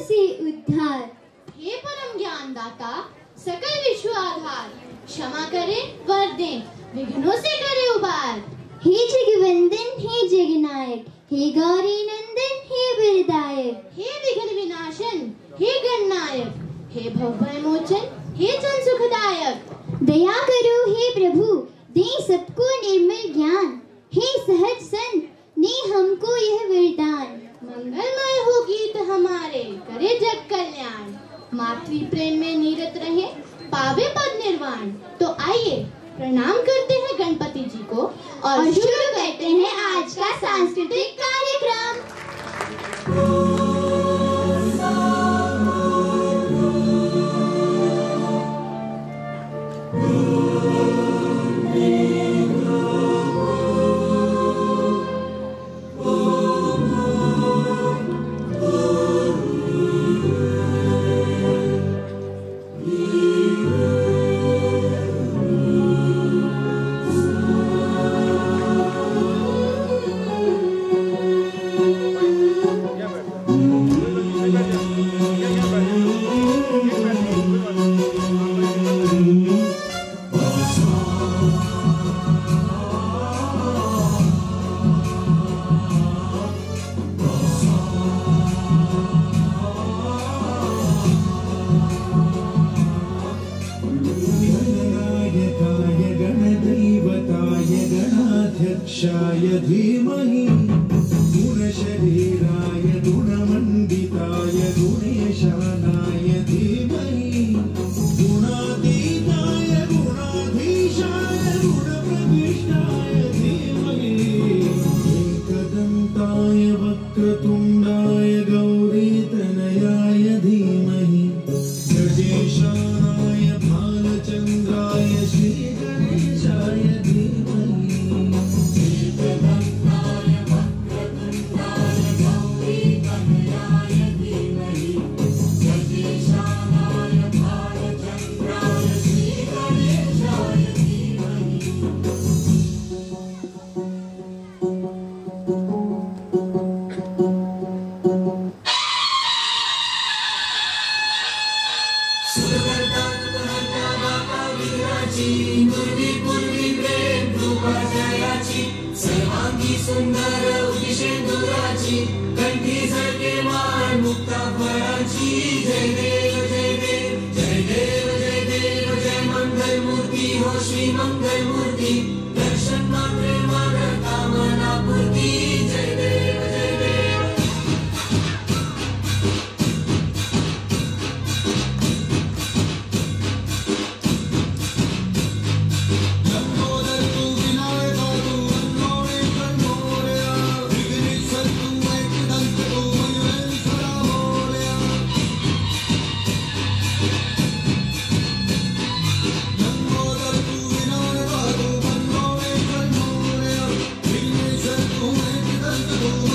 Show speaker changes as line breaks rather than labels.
से उद्धार।
हे परम ज्ञान दाता, सकल विश्व आधार, क्षमा करे वर दें, विघ्नों से करे उबार।
हे जगवंदन, हे जगनायक, हे गौरी नंदन, हे वरदायक,
हे विघ्न विनाशन, हे गणनायक, हे भवभय मोचन, हे जन सुखदायक।
दया करो हे प्रभु, दे सबको निर्मल ज्ञान। हे सहज संत, ने हमको यह वरदान।
मंगलमय हो गीत हमारे, करे जग कल्याण। मातृ प्रेम में नीरत रहे, पावे पद निर्वाण। तो आइए प्रणाम करते हैं गणपति जी को और शुरू करते हैं आज का सांस्कृतिक कार्यक्रम।
गणाध्यक्षाय धीमहि गुणशरीराय गुणमण्डिताय गुणेशानाय धीमहि गुणातीताय गुणाधीशाय गुणप्रविष्टाय धीमहि एकदन्ताय वक्रतुण्डाय गौरीतनयाय धीमहि गजेशानाय भालचन्द्राय श्रीगणेशाय
सुंदर उदिशेंदुराची कंठी झळके मान मुक्ता फळाची जय देव जय देव जय देव जय देव जय मंगल मूर्ती हो श्री मंगल मूर्ती दर्शन मात्रे माग कामना पूर्ती जय देव जय देव। Oh